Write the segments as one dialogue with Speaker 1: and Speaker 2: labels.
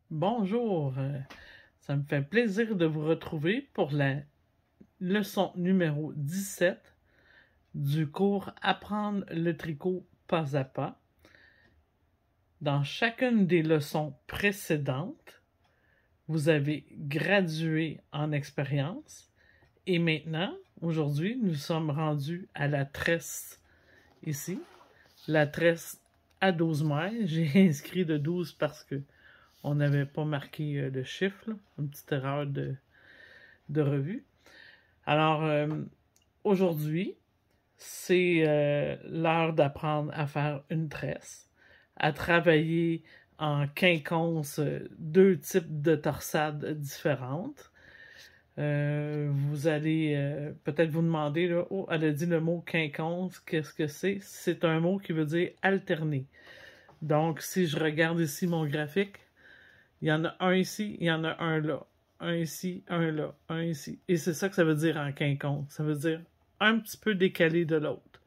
Speaker 1: Bonjour, ça me fait plaisir de vous retrouver pour la leçon numéro 17 du cours Apprendre le tricot pas à pas. Dans chacune des leçons précédentes, vous avez gradué en expérience et maintenant, aujourd'hui, nous sommes rendus à la tresse ici, la tresse à 12 mailles. J'ai inscrit de 12 parce que on n'avait pas marqué le chiffre, là. Une petite erreur de revue. Alors, aujourd'hui, c'est l'heure d'apprendre à faire une tresse, à travailler en quinconce deux types de torsades différentes. Vous allez peut-être vous demander, là, oh, elle a dit le mot quinconce, qu'est-ce que c'est? C'est un mot qui veut dire alterner. Donc, si je regarde ici mon graphique, il y en a un ici, il y en a un là. Un ici, un là, un ici. Et c'est ça que ça veut dire en quinconce. Ça veut dire un petit peu décalé de l'autre.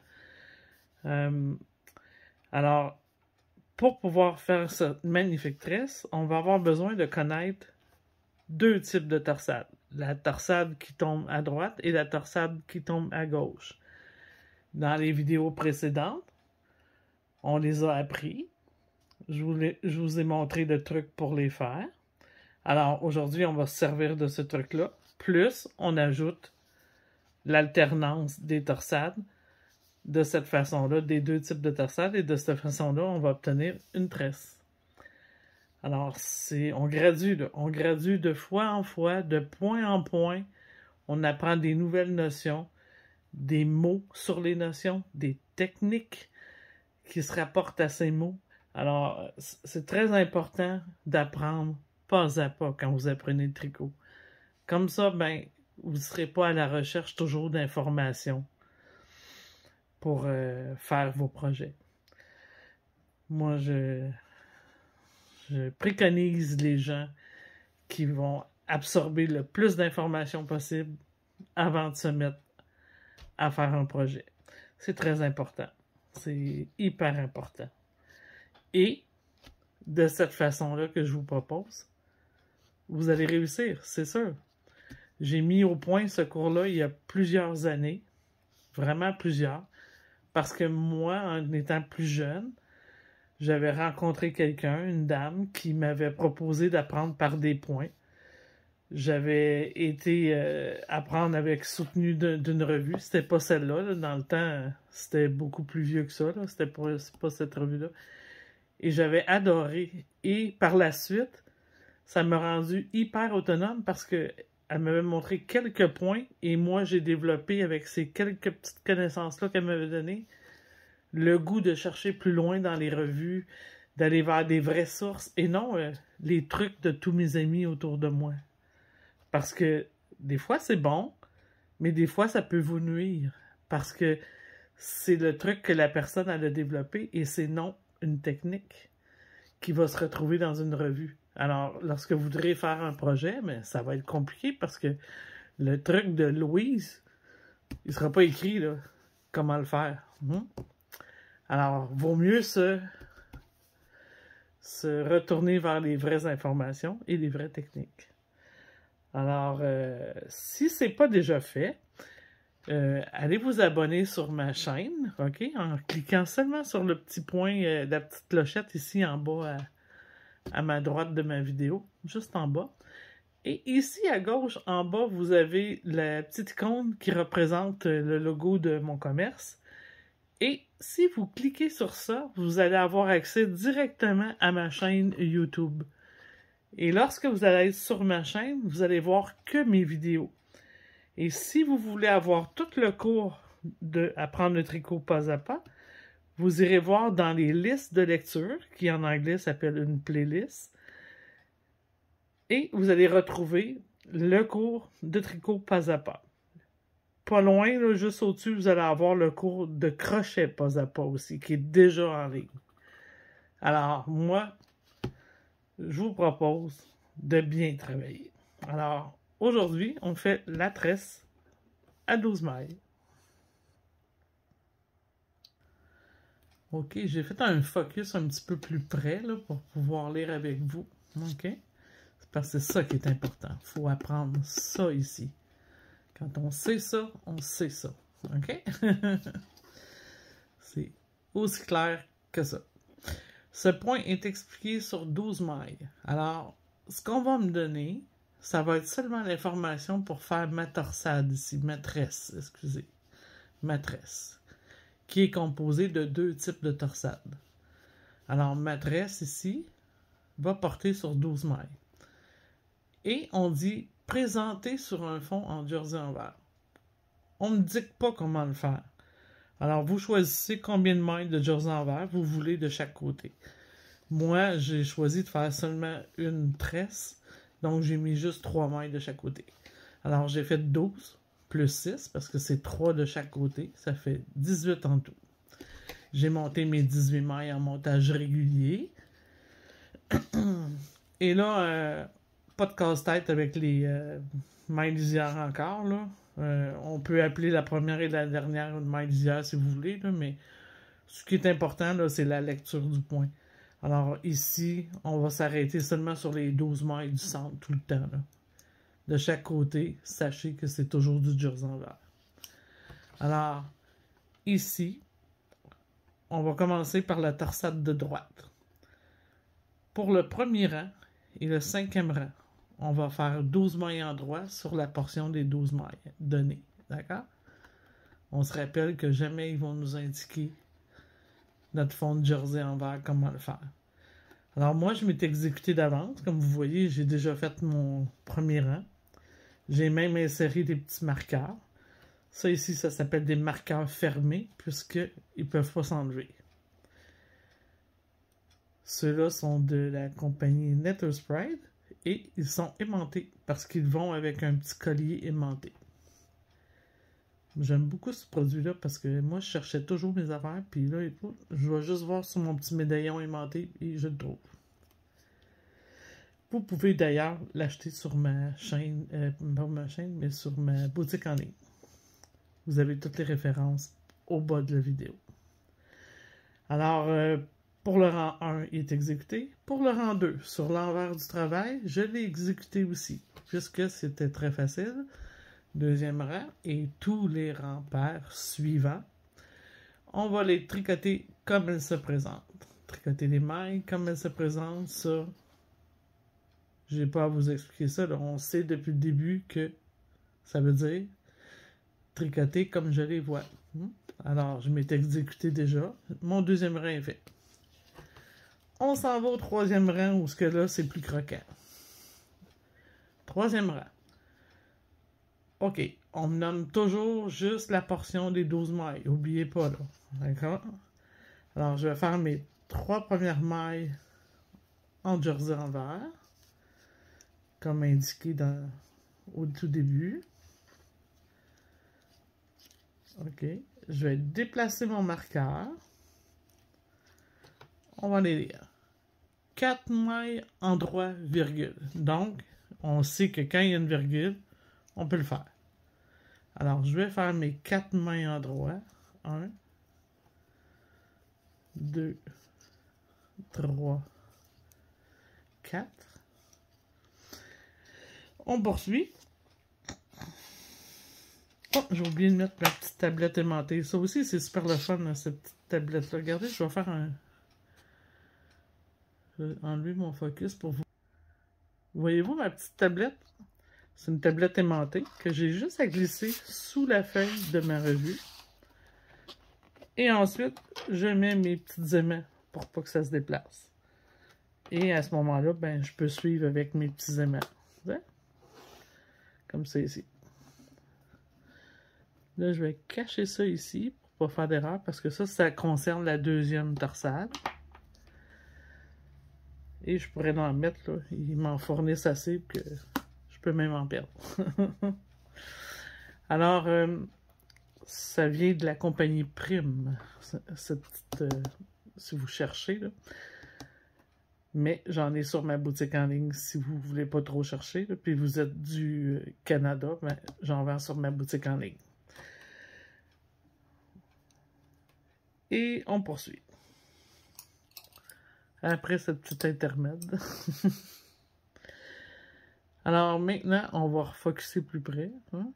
Speaker 1: Alors, pour pouvoir faire cette magnifique tresse, on va avoir besoin de connaître deux types de torsades. La torsade qui tombe à droite et la torsade qui tombe à gauche. Dans les vidéos précédentes, on les a appris. Je vous ai montré le truc pour les faire. Alors, aujourd'hui, on va se servir de ce truc-là. Plus, on ajoute l'alternance des torsades de cette façon-là, des deux types de torsades. Et de cette façon-là, on va obtenir une tresse. Alors, on gradue, là. On gradue de fois en fois, de point en point. On apprend des nouvelles notions, des mots sur les notions, des techniques qui se rapportent à ces mots. Alors, c'est très important d'apprendre pas à pas quand vous apprenez le tricot. Comme ça, ben, vous ne serez pas à la recherche toujours d'informations pour faire vos projets. Moi, je préconise les gens qui vont absorber le plus d'informations possible avant de se mettre à faire un projet. C'est très important. C'est hyper important. Et de cette façon-là que je vous propose, vous allez réussir, c'est sûr. J'ai mis au point ce cours-là il y a plusieurs années, vraiment plusieurs, parce que moi, en étant plus jeune, j'avais rencontré quelqu'un, une dame, qui m'avait proposé d'apprendre par des points. J'avais été apprendre avec soutenu d'une revue. C'était pas celle-là, là. Dans le temps, c'était beaucoup plus vieux que ça. C'était pas cette revue-là. Et j'avais adoré. Et par la suite, ça m'a rendu hyper autonome parce que elle m'avait montré quelques points et moi, j'ai développé avec ces quelques petites connaissances-là qu'elle m'avait données le goût de chercher plus loin dans les revues, d'aller vers des vraies sources et non les trucs de tous mes amis autour de moi. Parce que des fois, c'est bon, mais des fois, ça peut vous nuire. Parce que c'est le truc que la personne a développé et c'est non une technique qui va se retrouver dans une revue. Alors, lorsque vous voudrez faire un projet, mais ça va être compliqué parce que le truc de Louise, il ne sera pas écrit là, comment le faire. Alors, vaut mieux se retourner vers les vraies informations et les vraies techniques. Alors, si ce n'est pas déjà fait, allez vous abonner sur ma chaîne, ok, en cliquant seulement sur le petit point, la petite clochette ici en bas à ma droite de ma vidéo, juste en bas. Et ici à gauche, en bas, vous avez la petite icône qui représente le logo de mon commerce. Et si vous cliquez sur ça, vous allez avoir accès directement à ma chaîne YouTube. Et lorsque vous allez être sur ma chaîne, vous allez voir que mes vidéos. Et si vous voulez avoir tout le cours de Apprendre le tricot pas à pas, vous irez voir dans les listes de lecture, qui en anglais s'appelle une playlist, et vous allez retrouver le cours de tricot pas à pas. Pas loin, là, juste au-dessus, vous allez avoir le cours de crochet pas à pas aussi, qui est déjà en ligne. Alors, moi, je vous propose de bien travailler. Alors, aujourd'hui, on fait la tresse à 12 mailles. Ok, j'ai fait un focus un petit peu plus près là, pour pouvoir lire avec vous. Ok. Parce que c'est ça qui est important. Il faut apprendre ça ici. Quand on sait ça, on sait ça. OK? C'est aussi clair que ça. Ce point est expliqué sur 12 mailles. Alors, ce qu'on va me donner, ça va être seulement l'information pour faire ma torsade ici, ma tresse, excusez, ma tresse, qui est composée de 2 types de torsades. Alors, ma tresse ici va porter sur 12 mailles. Et on dit présenter sur un fond en jersey envers. On ne me dit pas comment le faire. Alors, vous choisissez combien de mailles de jersey envers vous voulez de chaque côté. Moi, j'ai choisi de faire seulement une tresse, donc j'ai mis juste 3 mailles de chaque côté. Alors, j'ai fait 12 plus 6, parce que c'est 3 de chaque côté, ça fait 18 en tout. J'ai monté mes 18 mailles en montage régulier. Et là, pas de casse-tête avec les mailles lisières encore, là. On peut appeler la première et la dernière une maille lisière si vous voulez, là, mais ce qui est important, là, c'est la lecture du point. Alors ici, on va s'arrêter seulement sur les 12 mailles du centre tout le temps, là. De chaque côté, sachez que c'est toujours du jersey envers. Alors, ici, on va commencer par la torsade de droite. Pour le premier rang et le 5e rang, on va faire 12 mailles en droit sur la portion des 12 mailles données. D'accord? On se rappelle que jamais ils vont nous indiquer notre fond de jersey envers, comment le faire. Alors moi, je m'étais exécuté d'avance. Comme vous voyez, j'ai déjà fait mon premier rang. J'ai même inséré des petits marqueurs. Ça ici, ça s'appelle des marqueurs fermés, puisqu'ils ne peuvent pas s'enlever. Ceux-là sont de la compagnie NetherSprite et ils sont aimantés parce qu'ils vont avec un petit collier aimanté. J'aime beaucoup ce produit-là parce que moi, je cherchais toujours mes affaires, puis là, je vais juste voir sur mon petit médaillon aimanté et je le trouve. Vous pouvez d'ailleurs l'acheter sur ma chaîne, pas ma chaîne, mais sur ma boutique en ligne. Vous avez toutes les références au bas de la vidéo. Alors, pour le rang 1, il est exécuté. Pour le rang 2, sur l'envers du travail, je l'ai exécuté aussi, puisque c'était très facile. Deuxième rang, et tous les rangs pairs suivants, on va les tricoter comme elles se présentent. Tricoter les mailles comme elles se présentent, ça, je n'ai pas à vous expliquer ça, là. On sait depuis le début que ça veut dire tricoter comme je les vois. Alors, je m'étais exécuté déjà. Mon deuxième rang est fait. On s'en va au troisième rang, où ce que là, c'est plus croquant. Troisième rang. OK, on me nomme toujours juste la portion des 12 mailles. N'oubliez pas, là. D'accord? Alors, je vais faire mes 3 premières mailles en jersey envers, comme indiqué au tout début. OK, je vais déplacer mon marqueur. On va les lire. 4 mailles en droit, virgule. Donc, on sait que quand il y a une virgule, on peut le faire. Alors, je vais faire mes 4 mailles en droit. 1, 2, 3, 4. On poursuit. Oh, j'ai oublié de mettre la petite tablette aimantée. Ça aussi, c'est super le fun, là, cette petite tablette-là. Regardez, je vais faire un... Je vais enlever mon focus pour vous. Voyez-vous ma petite tablette? C'est une tablette aimantée que j'ai juste à glisser sous la feuille de ma revue. Et ensuite, je mets mes petits aimants pour pas que ça se déplace. Et à ce moment-là, ben, je peux suivre avec mes petits aimants. Comme ça ici. Là, je vais cacher ça ici pour pas faire d'erreur parce que ça concerne la deuxième torsade. Et je pourrais en mettre, là. Ils m'en fournissent assez que je peux même en perdre. Alors, ça vient de la compagnie Prime, cette petite, si vous cherchez, là. Mais j'en ai sur ma boutique en ligne si vous ne voulez pas trop chercher. Là, puis vous êtes du Canada, ben, j'en vends sur ma boutique en ligne. Et on poursuit. Après cette petite intermède. Alors maintenant, on va refocuser plus près. Hein?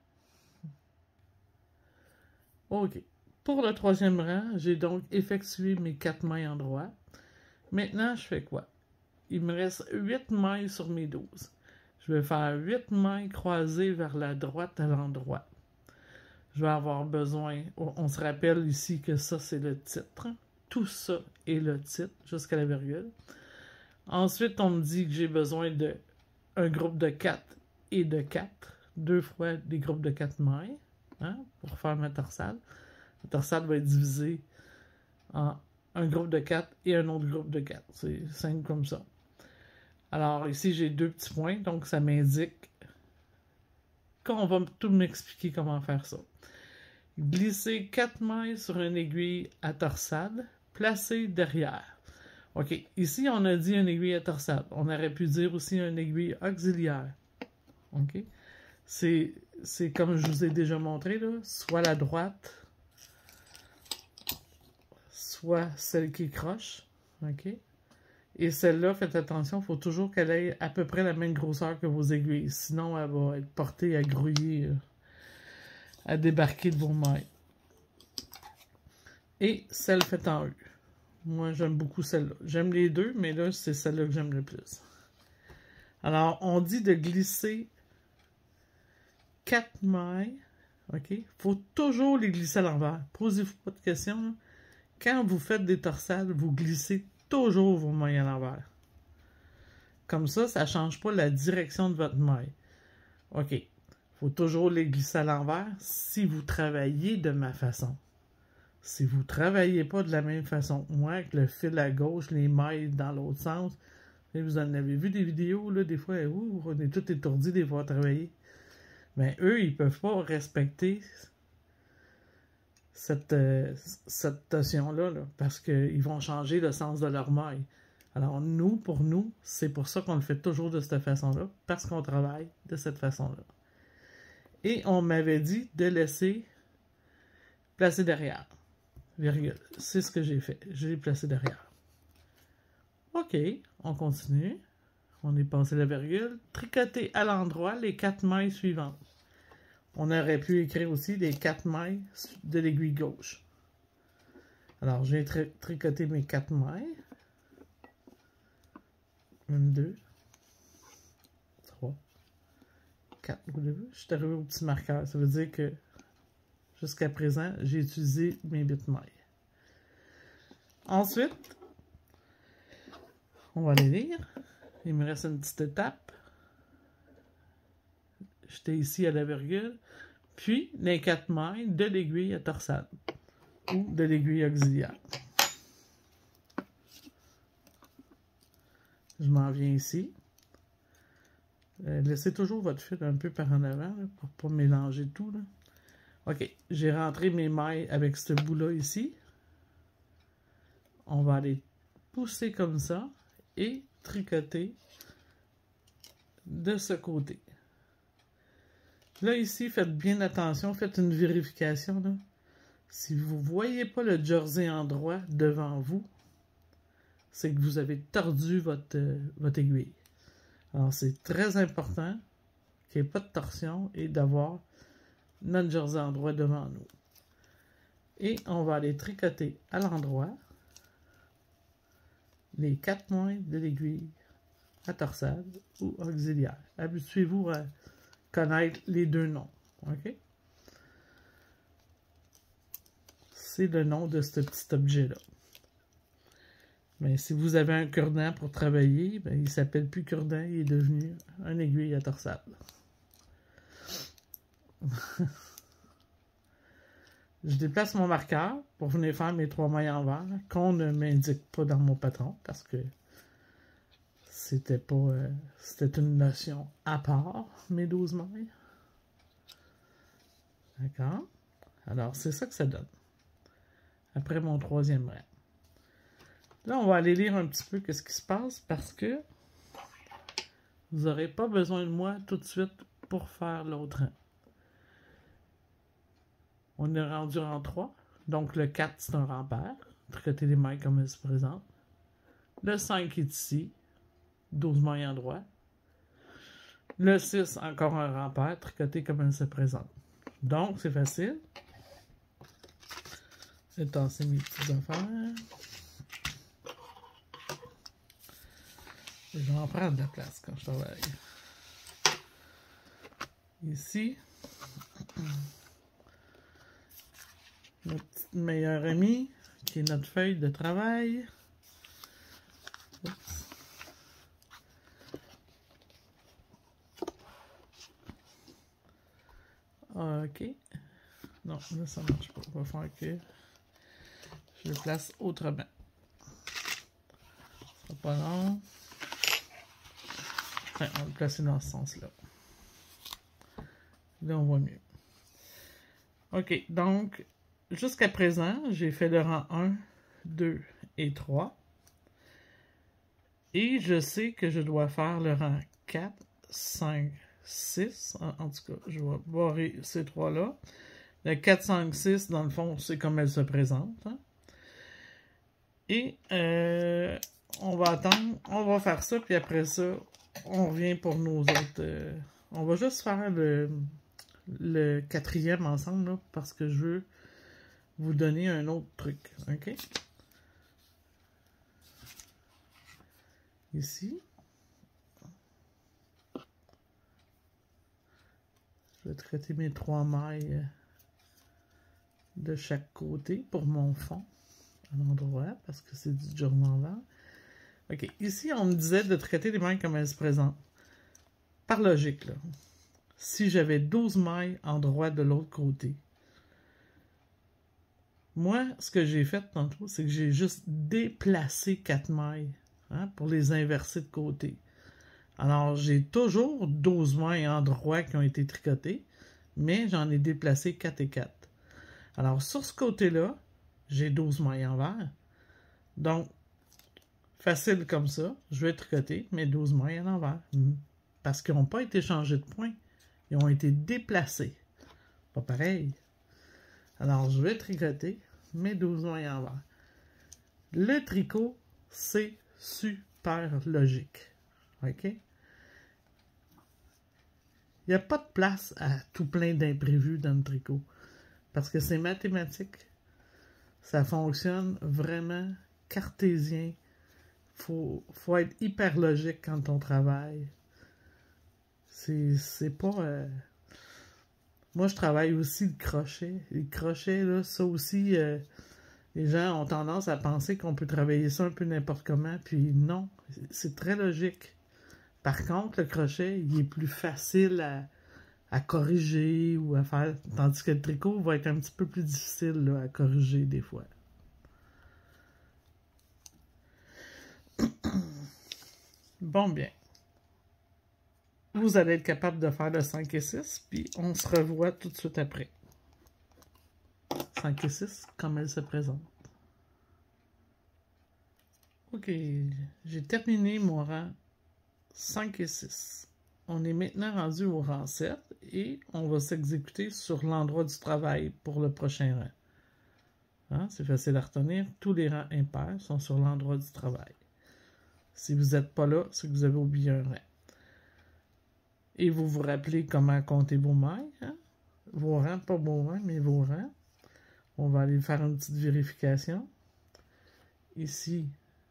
Speaker 1: OK. Pour le troisième rang, j'ai donc effectué mes 4 mailles en droit. Maintenant, je fais quoi? Il me reste 8 mailles sur mes 12. Je vais faire 8 mailles croisées vers la droite à l'endroit. Je vais avoir besoin, on se rappelle ici que ça c'est le titre. Tout ça est le titre jusqu'à la virgule. Ensuite, on me dit que j'ai besoin de un groupe de 4 et de 4. 2 fois des groupes de 4 mailles, hein, pour faire ma torsade. La torsade va être divisée en un groupe de 4 et un autre groupe de 4. C'est simple comme ça. Alors ici, j'ai 2 petits points, donc ça m'indique qu'on va tout m'expliquer comment faire ça. Glisser 4 mailles sur une aiguille à torsade, placée derrière. OK, ici on a dit une aiguille à torsade. On aurait pu dire aussi une aiguille auxiliaire. OK? C'est comme je vous ai déjà montré, là, soit la droite, soit celle qui croche. OK? Et celle-là, faites attention, il faut toujours qu'elle ait à peu près la même grosseur que vos aiguilles. Sinon, elle va être portée à grouiller, à débarquer de vos mailles. Et celle faite en U. Moi, j'aime beaucoup celle-là. J'aime les deux, mais là, c'est celle-là que j'aime le plus. Alors, on dit de glisser 4 mailles. OK? Il faut toujours les glisser à l'envers. Posez-vous pas de questions. Là. Quand vous faites des torsades, vous glissez toujours vos mailles à l'envers. Comme ça ne change pas la direction de votre maille. OK. Il faut toujours les glisser à l'envers si vous travaillez de ma façon. Si vous ne travaillez pas de la même façon que moi, avec le fil à gauche, les mailles dans l'autre sens, vous en avez vu des vidéos, là, des fois, on est tout étourdi des fois à travailler. Mais eux, ils ne peuvent pas respecter cette notion-là, là, parce qu'ils vont changer le sens de leur maille. Alors nous, pour nous, c'est pour ça qu'on le fait toujours de cette façon-là, parce qu'on travaille de cette façon-là. Et on m'avait dit de laisser placer derrière, virgule. C'est ce que j'ai fait. J'ai placé derrière. OK, on continue. On est passé la virgule. Tricoter à l'endroit les 4 mailles suivantes. On aurait pu écrire aussi les 4 mailles de l'aiguille gauche. Alors, j'ai tricoté mes 4 mailles. 1, 2, 3, 4. Je suis arrivé au petit marqueur. Ça veut dire que jusqu'à présent, j'ai utilisé mes 8 mailles. Ensuite, on va les lire. Il me reste une petite étape. J'étais ici à la virgule. Puis, les 4 mailles de l'aiguille à torsade ou de l'aiguille auxiliaire. Je m'en viens ici. Laissez toujours votre fil un peu par en avant là, pour ne pas mélanger tout. Là. OK, j'ai rentré mes mailles avec ce bout-là ici. On va aller pousser comme ça et tricoter de ce côté. Là, ici, faites bien attention, faites une vérification. Là. Si vous ne voyez pas le jersey en droit devant vous, c'est que vous avez tordu votre aiguille. Alors, c'est très important qu'il n'y ait pas de torsion et d'avoir notre jersey en droit devant nous. Et on va aller tricoter à l'endroit les 4 mailles de l'aiguille à torsade ou auxiliaire. Habituez-vous à connaître les deux noms. OK? C'est le nom de ce petit objet-là. Mais si vous avez un cure-dent pour travailler, ben, il ne s'appelle plus cure-dent, il est devenu un aiguille à torsade. Je déplace mon marqueur pour venir faire mes 3 mailles envers qu'on ne m'indique pas dans mon patron parce que c'était pas c'était une notion à part, mes 12 mailles. D'accord? Alors, c'est ça que ça donne. Après mon 3e rang. Là, on va aller lire un petit peu ce qui se passe parce que vous n'aurez pas besoin de moi tout de suite pour faire l'autre rang. On est rendu en 3. Donc, le 4, c'est un rempart. Tricoter les mailles comme elles se présentent. Le 5 est ici. 12 mailles en droit. Le 6, encore un rempart, tricoté comme elle se présente. Donc, c'est facile. Je vais tasser mes petites affaires. Je vais en prendre de la place quand je travaille. Ici, notre petite meilleure amie, qui est notre feuille de travail. Oups. OK. Non, là, ça ne marche pas. On va faire que je le place autrement. Ce sera pas long. Enfin, on va le placer dans ce sens-là. Là, on voit mieux. OK, donc, jusqu'à présent, j'ai fait le rang 1, 2 et 3. Et je sais que je dois faire le rang 4, 5, 6. En tout cas, je vais barrer ces trois-là. Le 4, 5, 6, dans le fond, c'est comme elle se présente. Hein? Et on va attendre, on va faire ça, puis après ça, on revient pour nos autres. On va juste faire le quatrième ensemble, là, parce que je veux vous donner un autre truc. OK? Ici. Je vais traiter mes 3 mailles de chaque côté pour mon fond à l'endroit, parce que c'est du journal. OK. Ici, on me disait de traiter les mailles comme elles se présentent. Par logique, là. Si j'avais 12 mailles en droit de l'autre côté, moi, ce que j'ai fait tantôt, c'est que j'ai juste déplacé 4 mailles pour les inverser de côté. Alors, j'ai toujours 12 mailles en droit qui ont été tricotées, mais j'en ai déplacé 4 et 4. Alors, sur ce côté-là, j'ai 12 mailles envers. Donc, facile comme ça, je vais tricoter mes 12 mailles à l'envers. Parce qu'ils n'ont pas été changés de point. Ils ont été déplacés. Pas pareil. Alors, je vais tricoter mes 12 mailles envers. Le tricot, c'est super logique. OK? Il n'y a pas de place à tout plein d'imprévus dans le tricot. Parce que c'est mathématique. Ça fonctionne vraiment cartésien. Faut être hyper logique quand on travaille. C'est pas... Moi, je travaille aussi le crochet. Les crochets, là, ça aussi, les gens ont tendance à penser qu'on peut travailler ça un peu n'importe comment, puis non, c'est très logique. Par contre, le crochet, il est plus facile à corriger ou à faire, tandis que le tricot va être un petit peu plus difficile là, à corriger des fois. Bon, bien. Vous allez être capable de faire le 5 et 6, puis on se revoit tout de suite après. 5 et 6, comme elle se présente. Ok, j'ai terminé mon rang 5 et 6. On est maintenant rendu au rang 7 et on va s'exécuter sur l'endroit du travail pour le prochain rang. Hein, c'est facile à retenir, tous les rangs impairs sont sur l'endroit du travail. Si vous n'êtes pas là, c'est que vous avez oublié un rang. Et vous vous rappelez comment compter vos mailles. Hein? Vos rangs, pas vos rangs, mais vos rangs. On va aller faire une petite vérification. Ici,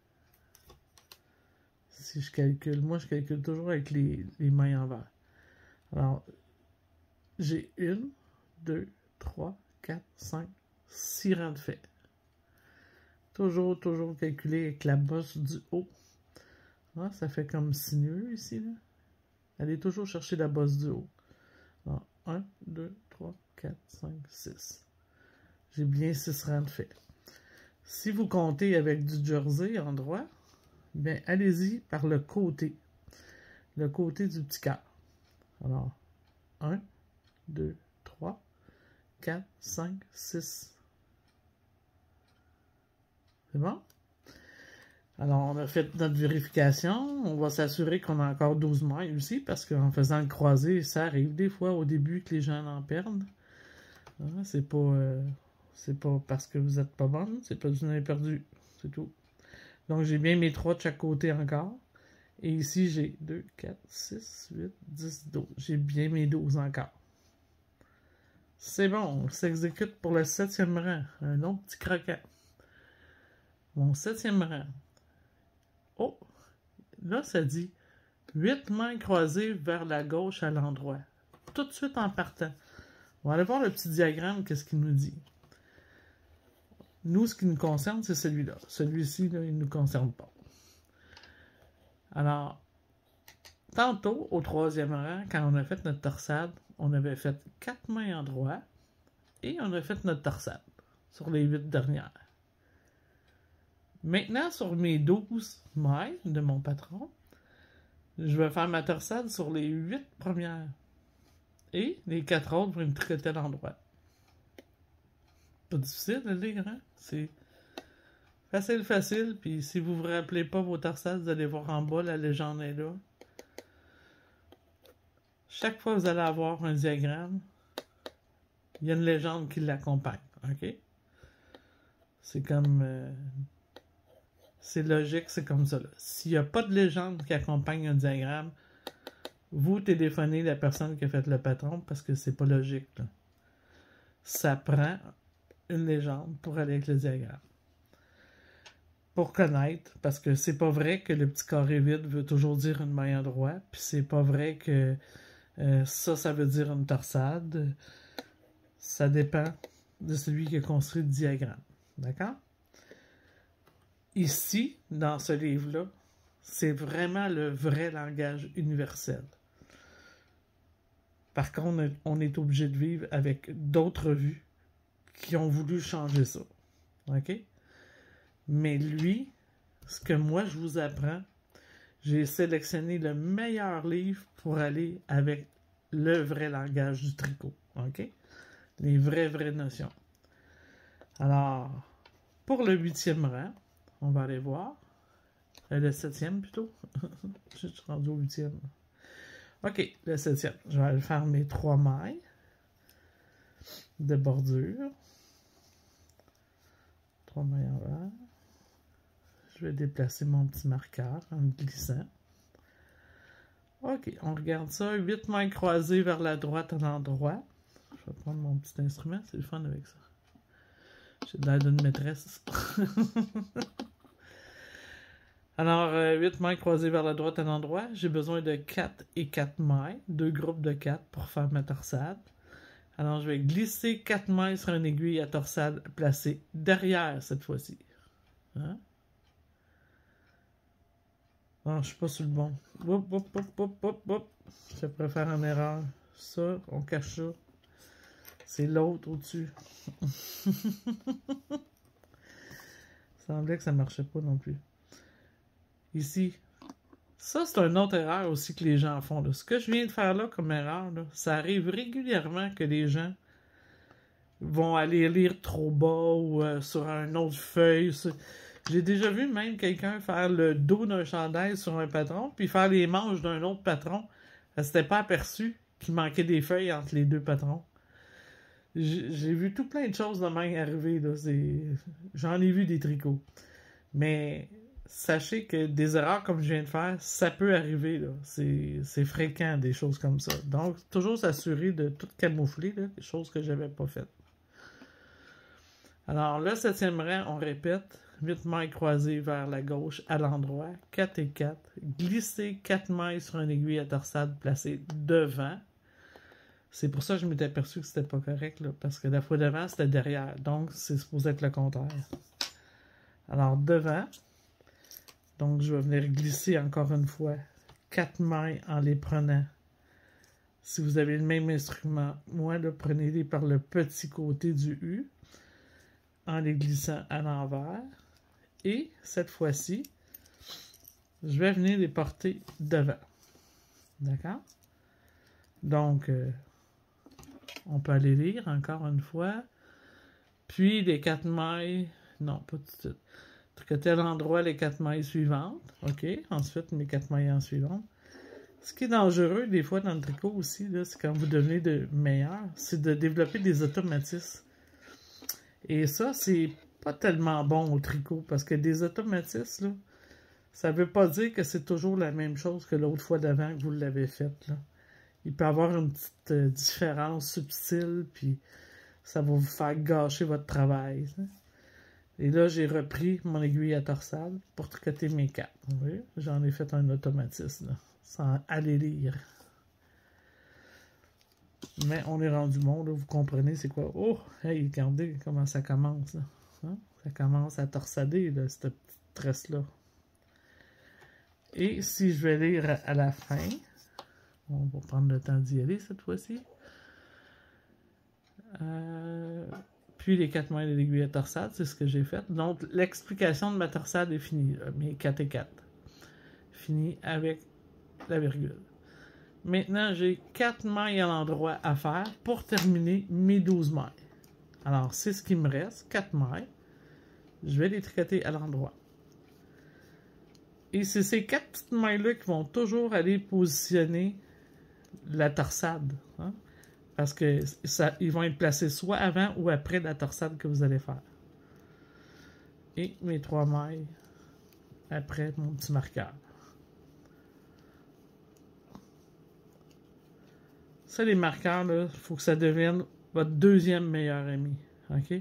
Speaker 1: si je calcule, moi je calcule toujours avec les mailles envers. Alors, j'ai 1, 2, 3, 4, 5, 6 rangs de fait. Toujours calculer avec la bosse du haut. Ah, ça fait comme sinueux ici, là. Allez toujours chercher la bosse du haut. Alors, 1, 2, 3, 4, 5, 6. J'ai bien 6 rangs de fait. Si vous comptez avec du jersey en droit, bien, allez-y par le côté du petit cœur. Alors, 1, 2, 3, 4, 5, 6. C'est bon? Alors, on a fait notre vérification. On va s'assurer qu'on a encore 12 mailles aussi, parce qu'en faisant le croisé, ça arrive des fois au début que les gens en perdent. Hein, c'est pas parce que vous n'êtes pas bonne, c'est pas que vous en avez perdu. C'est tout. Donc, j'ai bien mes 3 de chaque côté encore. Et ici, j'ai 2, 4, 6, 8, 10, 12. J'ai bien mes 12 encore. C'est bon, on s'exécute pour le 7e rang. Un autre petit croquant. Mon 7e rang. Oh! Là, ça dit 8 mains croisées vers la gauche à l'endroit. Tout de suite en partant. On va aller voir le petit diagramme, qu'est-ce qu'il nous dit. Nous, ce qui nous concerne, c'est celui-là. Celui-ci, là, il ne nous concerne pas. Alors, tantôt, au 3e rang, quand on a fait notre torsade, on avait fait 4 mains en droit et on a fait notre torsade sur les 8 dernières. Maintenant, sur mes 12 mailles de mon patron, je vais faire ma torsade sur les 8 premières. Et les 4 autres vont me tricoter à l'endroit. Pas difficile à lire, hein? C'est facile. Puis si vous ne vous rappelez pas vos torsades, vous allez voir en bas, la légende est là. Chaque fois que vous allez avoir un diagramme, il y a une légende qui l'accompagne. OK? C'est comme... c'est logique, c'est comme ça. S'il n'y a pas de légende qui accompagne un diagramme, vous téléphonez la personne qui a fait le patron parce que c'est pas logique. Là. Ça prend une légende pour aller avec le diagramme. Pour connaître, parce que c'est pas vrai que le petit carré vide veut toujours dire une main en droit, puis c'est pas vrai que ça veut dire une torsade. Ça dépend de celui qui a construit le diagramme. D'accord? Ici, dans ce livre-là, c'est vraiment le vrai langage universel. Par contre, on est obligé de vivre avec d'autres revues qui ont voulu changer ça. OK? Mais lui, ce que moi je vous apprends, j'ai sélectionné le meilleur livre pour aller avec le vrai langage du tricot. OK? Les vraies notions. Alors, pour le 8e rang, on va aller voir. Le 7e plutôt. Je suis rendu au 8e. OK, le 7e. Je vais aller faire mes 3 mailles de bordure. 3 mailles en vert. Je vais déplacer mon petit marqueur en me glissant. OK, on regarde ça. 8 mailles croisées vers la droite à l'endroit. Je vais prendre mon petit instrument. C'est le fun avec ça. J'ai l'air d'une maîtresse. Alors, 8 mailles croisées vers la droite à l'endroit. J'ai besoin de 4 et 4 mailles. 2 groupes de 4 pour faire ma torsade. Alors, je vais glisser 4 mailles sur une aiguille à torsade placée derrière cette fois-ci. Hein? Non, je ne suis pas sur le bon. Hop. Je préfère en erreur. Ça, on cache ça. C'est l'autre au-dessus. Il semblait que ça ne marchait pas non plus. Ici. Ça, c'est une autre erreur aussi que les gens font. Là. Ce que je viens de faire là comme erreur, là, ça arrive régulièrement que les gens vont aller lire trop bas ou sur une autre feuille. J'ai déjà vu même quelqu'un faire le dos d'un chandail sur un patron, puis faire les manches d'un autre patron. Elle s'était pas aperçue qu'il manquait des feuilles entre les deux patrons. J'ai vu tout plein de choses de même arriver. Là. J'en ai vu des tricots. Mais sachez que des erreurs comme je viens de faire, ça peut arriver. Là. C'est fréquent, des choses comme ça. Donc, toujours s'assurer de tout camoufler, là, des choses que j'avais pas faites. Alors, le 7e rang, on répète. 8 mailles croisées vers la gauche à l'endroit. 4 et 4. Glisser 4 mailles sur une aiguille à torsade placée devant. C'est pour ça que je m'étais aperçu que c'était pas correct, là, parce que la fois d'avant, c'était derrière. Donc, c'est supposé être le contraire. Alors, devant. Donc, je vais venir glisser encore une fois 4 mailles en les prenant. Si vous avez le même instrument, moi, là, prenez-les par le petit côté du U en les glissant à l'envers. Et, cette fois-ci, je vais venir les porter devant. D'accord? Donc, on peut aller lire encore une fois. Puis, les 4 mailles... Non, pas tout de suite. Tricoter à l'endroit les 4 mailles suivantes. OK. Ensuite, mes 4 mailles en suivantes. Ce qui est dangereux, des fois, dans le tricot aussi, c'est quand vous devenez de meilleur, c'est de développer des automatismes. Et ça, c'est pas tellement bon au tricot, parce que des automatismes, là, Ça ne veut pas dire que c'est toujours la même chose que l'autre fois d'avant que vous l'avez faite, là. Il peut y avoir une petite différence subtile, puis ça va vous faire gâcher votre travail. Ça. Et là, j'ai repris mon aiguille à torsade pour tricoter mes cartes. Vous voyez? J'en ai fait un automatisme, là, sans aller lire. Mais on est rendu bon, là, vous comprenez c'est quoi. Oh, hey, regardez comment ça commence. Là. Hein? Ça commence à torsader, là, cette petite tresse-là. Et si je vais lire à la fin, on va prendre le temps d'y aller cette fois-ci. Puis les 4 mailles de l'aiguille à torsade, c'est ce que j'ai fait. Donc l'explication de ma torsade est finie, là, mes 4 et 4. Fini avec la virgule. Maintenant, j'ai 4 mailles à l'endroit à faire pour terminer mes 12 mailles. Alors, c'est ce qui me reste, 4 mailles. Je vais les tricoter à l'endroit. Et c'est ces 4 petites mailles-là qui vont toujours aller positionner la torsade. Hein? Parce que ils vont être placés soit avant ou après la torsade que vous allez faire. Et mes 3 mailles après mon petit marqueur. Ça, les marqueurs, il faut que ça devienne votre deuxième meilleur ami. OK?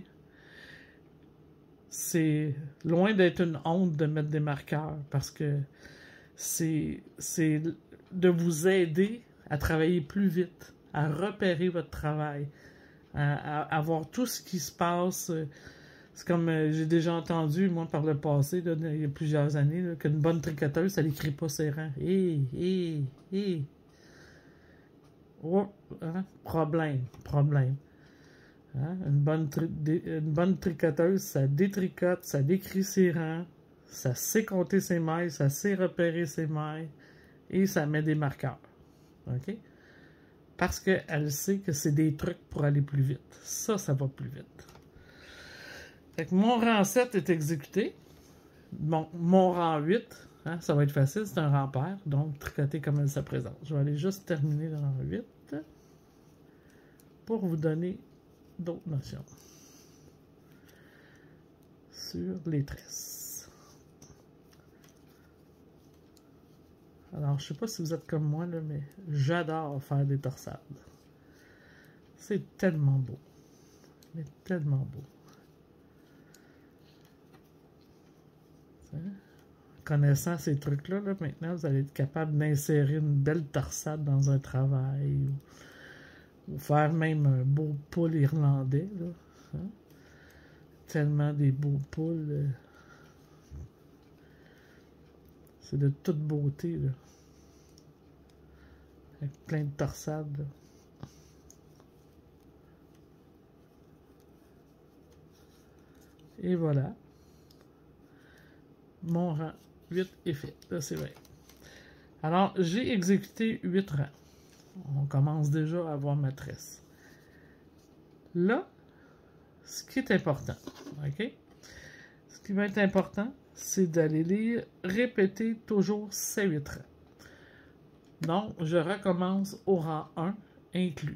Speaker 1: C'est loin d'être une honte de mettre des marqueurs parce que c'est de vous aider à travailler plus vite, à repérer votre travail, à voir tout ce qui se passe. C'est comme j'ai déjà entendu, moi, par le passé, là, il y a plusieurs années, qu'une bonne tricoteuse, ça n'écrit pas ses rangs. Oh, hein? Problème. Hein? Une bonne tricoteuse, ça détricote, ça décrit ses rangs, ça sait compter ses mailles, ça sait repérer ses mailles, et ça met des marqueurs. OK? Parce qu'elle sait que c'est des trucs pour aller plus vite. Ça va plus vite. Fait que mon rang 7 est exécuté. Bon, mon rang 8, hein, ça va être facile, c'est un rang pair, donc tricoter comme elle se présente. Je vais aller juste terminer le rang 8 pour vous donner d'autres notions sur les tresses. Alors, je sais pas si vous êtes comme moi, là, mais j'adore faire des torsades. C'est tellement beau. Mais tellement beau. Connaissant ces trucs-là, là, maintenant, vous allez être capable d'insérer une belle torsade dans un travail ou faire même un beau pull irlandais. Là, hein? Tellement des beaux pulls. C'est de toute beauté. Là. Avec plein de torsades. Là. Et voilà. Mon rang 8 est fait. Là, c'est vrai. Alors, j'ai exécuté 8 rangs. On commence déjà à avoir ma tresse. Là, ce qui est important, OK? Ce qui va être important, c'est d'aller lire, répéter toujours ces 8 rangs. Donc, je recommence au rang 1 inclus.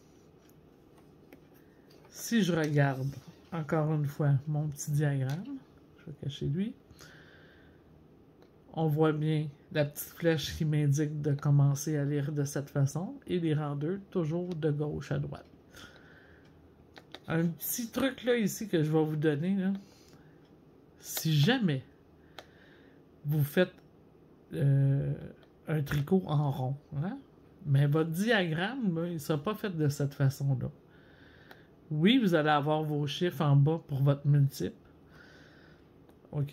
Speaker 1: Si je regarde, encore une fois, mon petit diagramme, je vais cacher lui, on voit bien la petite flèche qui m'indique de commencer à lire de cette façon et les rangs 2 toujours de gauche à droite. Un petit truc là ici que je vais vous donner, là, si jamais vous faites un tricot en rond, hein, mais votre diagramme, là, il ne sera pas fait de cette façon-là. Oui, vous allez avoir vos chiffres en bas pour votre multiple. OK?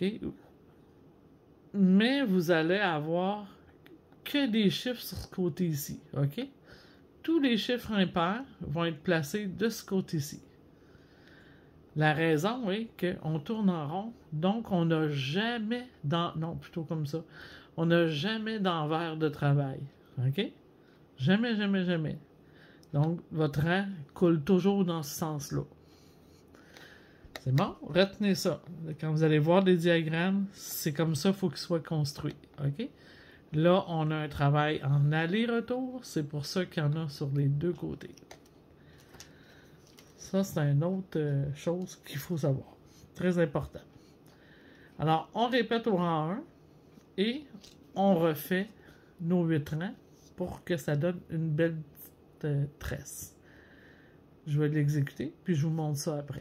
Speaker 1: Mais vous allez avoir que des chiffres sur ce côté ici, OK? Tous les chiffres impairs vont être placés de ce côté-ci. La raison est qu'on tourne en rond, donc on n'a jamais non, plutôt comme ça. On n'a jamais d'envers de travail, OK? Jamais, jamais, jamais. Donc, votre rang coule toujours dans ce sens-là. C'est bon? Retenez ça. Quand vous allez voir des diagrammes, c'est comme ça qu'il faut qu'ils soient construits. OK? Là, on a un travail en aller-retour. C'est pour ça qu'il y en a sur les deux côtés. Ça, c'est une autre chose qu'il faut savoir. Très important. Alors, on répète au rang 1 Et on refait nos 8 rangs pour que ça donne une belle petite tresse. Je vais l'exécuter, puis je vous montre ça après.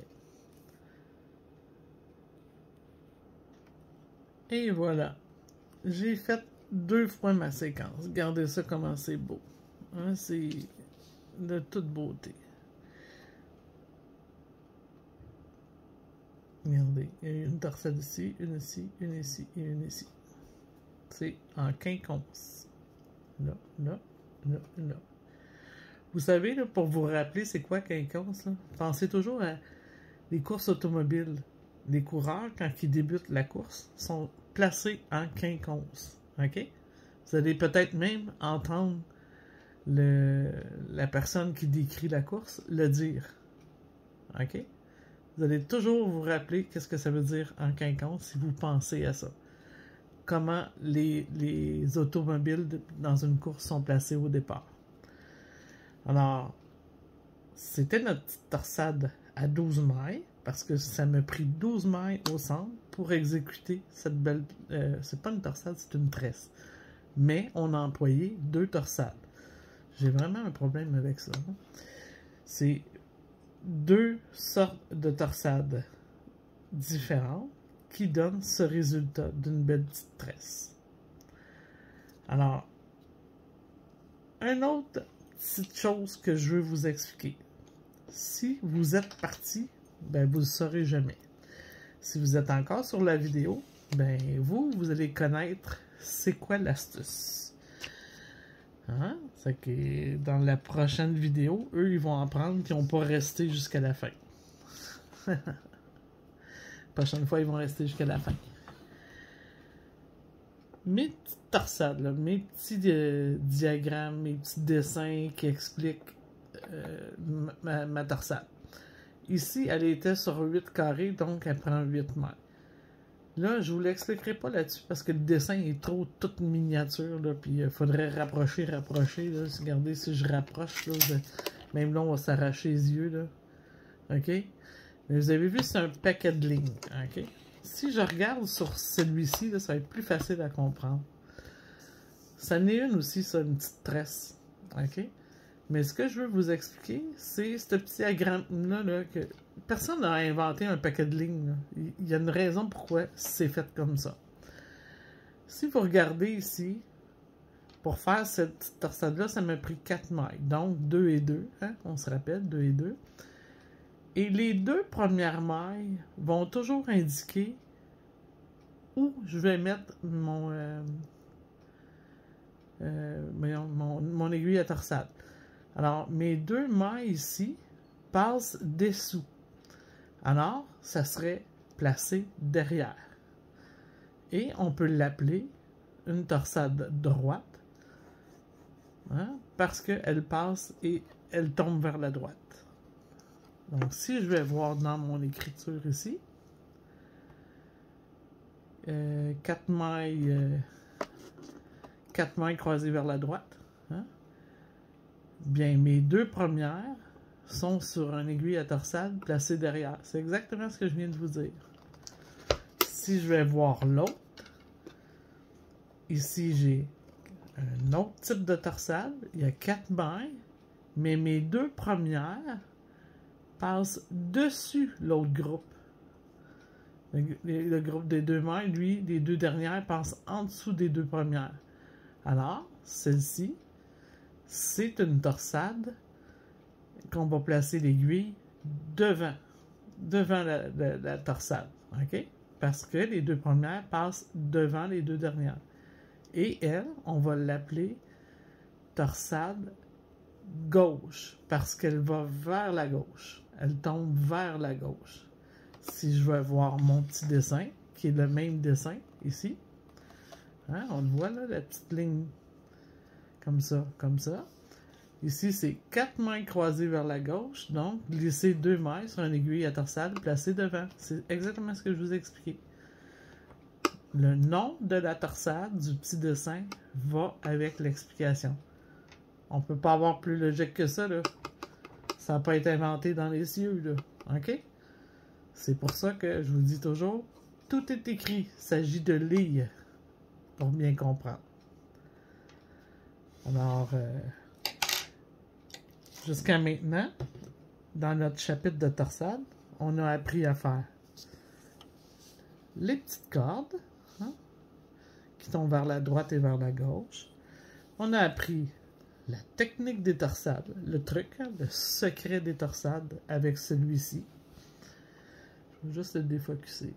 Speaker 1: Et voilà. J'ai fait 2 fois ma séquence. Regardez ça comment c'est beau. Hein, c'est de toute beauté. Regardez, il y a une torsade ici, une ici, une ici et une ici. C'est en quinconce. Là, là, là, là. Vous savez, là, pour vous rappeler c'est quoi quinconce, là, pensez toujours à les courses automobiles. Les coureurs, quand ils débutent la course, sont placés en quinconce. OK? Vous allez peut-être même entendre la personne qui décrit la course le dire. OK? Vous allez toujours vous rappeler qu'est-ce que ça veut dire en quinconce si vous pensez à ça. Comment les automobiles dans une course sont placés au départ. Alors, c'était notre petite torsade à 12 mailles, parce que ça m'a pris 12 mailles au centre pour exécuter cette belle... c'est pas une torsade, c'est une tresse. Mais on a employé 2 torsades. J'ai vraiment un problème avec ça. C'est 2 sortes de torsades différentes qui donnent ce résultat d'une belle petite tresse. Alors, une autre petite chose que je veux vous expliquer. Si vous êtes parti, ben vous ne le saurez jamais. Si vous êtes encore sur la vidéo, ben vous allez connaître c'est quoi l'astuce. Hein? C'est que dans la prochaine vidéo, eux, ils vont apprendre qu'ils n'ont pas resté jusqu'à la fin. La prochaine fois, ils vont rester jusqu'à la fin. Mes petites torsades, là, mes petits diagrammes, mes petits dessins qui expliquent ma torsade. Ici, elle était sur 8 carrés, donc elle prend 8 mètres. Là, je vous l'expliquerai pas là-dessus parce que le dessin est trop toute miniature, là, puis il faudrait rapprocher, là. Regardez, si je rapproche, là, même là, on va s'arracher les yeux, là. OK? Mais vous avez vu, c'est un paquet de lignes, OK? Si je regarde sur celui-ci, ça va être plus facile à comprendre. Ça n'est une aussi, ça, une petite tresse, OK? Mais ce que je veux vous expliquer, c'est ce petit diagramme-là, là, que personne n'a inventé un paquet de lignes. Là. Il y a une raison pourquoi c'est fait comme ça. Si vous regardez ici, pour faire cette petite torsade-là, ça m'a pris 4 mailles. Donc, 2 et 2, hein, on se rappelle, 2 et 2. Et les 2 premières mailles vont toujours indiquer où je vais mettre mon aiguille à torsade. Alors, mes 2 mailles ici passent dessous. Alors, ça serait placé derrière. Et on peut l'appeler une torsade droite, hein, parce qu'elle passe et elle tombe vers la droite. Donc, si je vais voir dans mon écriture ici, 4 mailles croisées vers la droite, hein, bien, mes 2 premières sont sur un aiguille à torsade placée derrière. C'est exactement ce que je viens de vous dire. Si je vais voir l'autre, ici j'ai un autre type de torsade. Il y a 4 mailles, mais mes 2 premières passent dessus l'autre groupe. Le groupe des 2 mailles, lui, les 2 dernières passent en dessous des 2 premières. Alors, celle-ci, c'est une torsade qu'on va placer l'aiguille devant la torsade, OK? Parce que les 2 premières passent devant les 2 dernières. Et elle, on va l'appeler torsade gauche, parce qu'elle va vers la gauche. Elle tombe vers la gauche. Si je veux voir mon petit dessin, qui est le même dessin, ici, hein, on le voit là, la petite ligne comme ça, comme ça. Ici, c'est 4 mailles croisées vers la gauche, donc glisser 2 mailles sur une aiguille à torsade placée devant. C'est exactement ce que je vous ai expliqué. Le nom de la torsade du petit dessin va avec l'explication. On peut pas avoir plus logique que ça, là. Ça n'a pas été inventé dans les cieux, là. OK? C'est pour ça que je vous dis toujours, tout est écrit. Il s'agit de lire. pour bien comprendre. Alors, jusqu'à maintenant, dans notre chapitre de torsade, on a appris à faire les petites cordes, hein, qui tombent vers la droite et vers la gauche. On a appris la technique des torsades, le truc, hein, le secret des torsades avec celui-ci. Je vais juste le défocuser.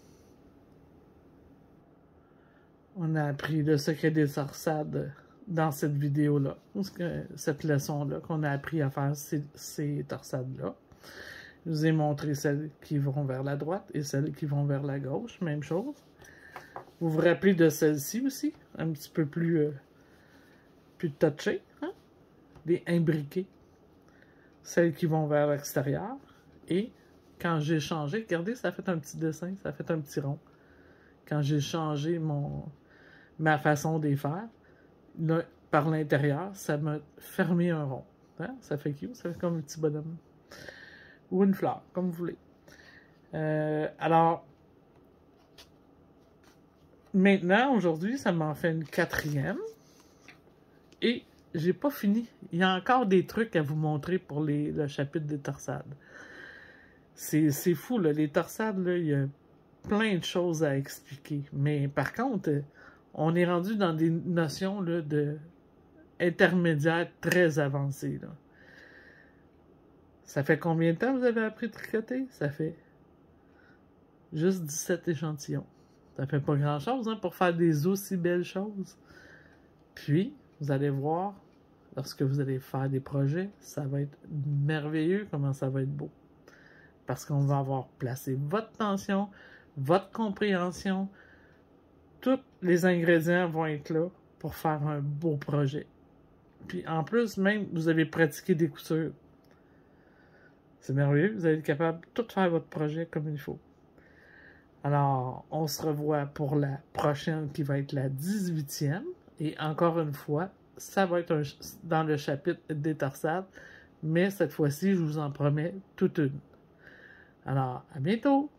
Speaker 1: On a appris le secret des torsades dans cette vidéo-là, cette leçon-là, qu'on a appris à faire ces torsades-là. Je vous ai montré celles qui vont vers la droite et celles qui vont vers la gauche, même chose. Vous vous rappelez de celle-ci aussi, un petit peu plus touchée, hein? Les imbriquées, celles qui vont vers l'extérieur. Et quand j'ai changé, regardez, ça fait un petit dessin, ça fait un petit rond. Quand j'ai changé ma façon de les faire, là, par l'intérieur, ça m'a fermé un rond. Hein? Ça fait cute, ça fait comme un petit bonhomme. Ou une fleur, comme vous voulez. Alors, maintenant, aujourd'hui, ça m'en fait une 4e. Et j'ai pas fini. Il y a encore des trucs à vous montrer pour le chapitre des torsades. C'est fou, là. Les torsades, là, il y a plein de choses à expliquer. Mais par contre, on est rendu dans des notions là, intermédiaires très avancées. Là. Ça fait combien de temps vous avez appris à tricoter? Ça fait juste 17 échantillons. Ça fait pas grand-chose hein, pour faire des aussi belles choses. Puis, vous allez voir, lorsque vous allez faire des projets, ça va être merveilleux comment ça va être beau. Parce qu'on va avoir placé votre tension, votre compréhension, tous les ingrédients vont être là pour faire un beau projet. Puis en plus, même, vous avez pratiqué des coutures. C'est merveilleux, vous allez être capable de tout faire votre projet comme il faut. Alors, on se revoit pour la prochaine qui va être la 18e. Et encore une fois, ça va être dans le chapitre des torsades. Mais cette fois-ci, je vous en promets toute une. Alors, à bientôt!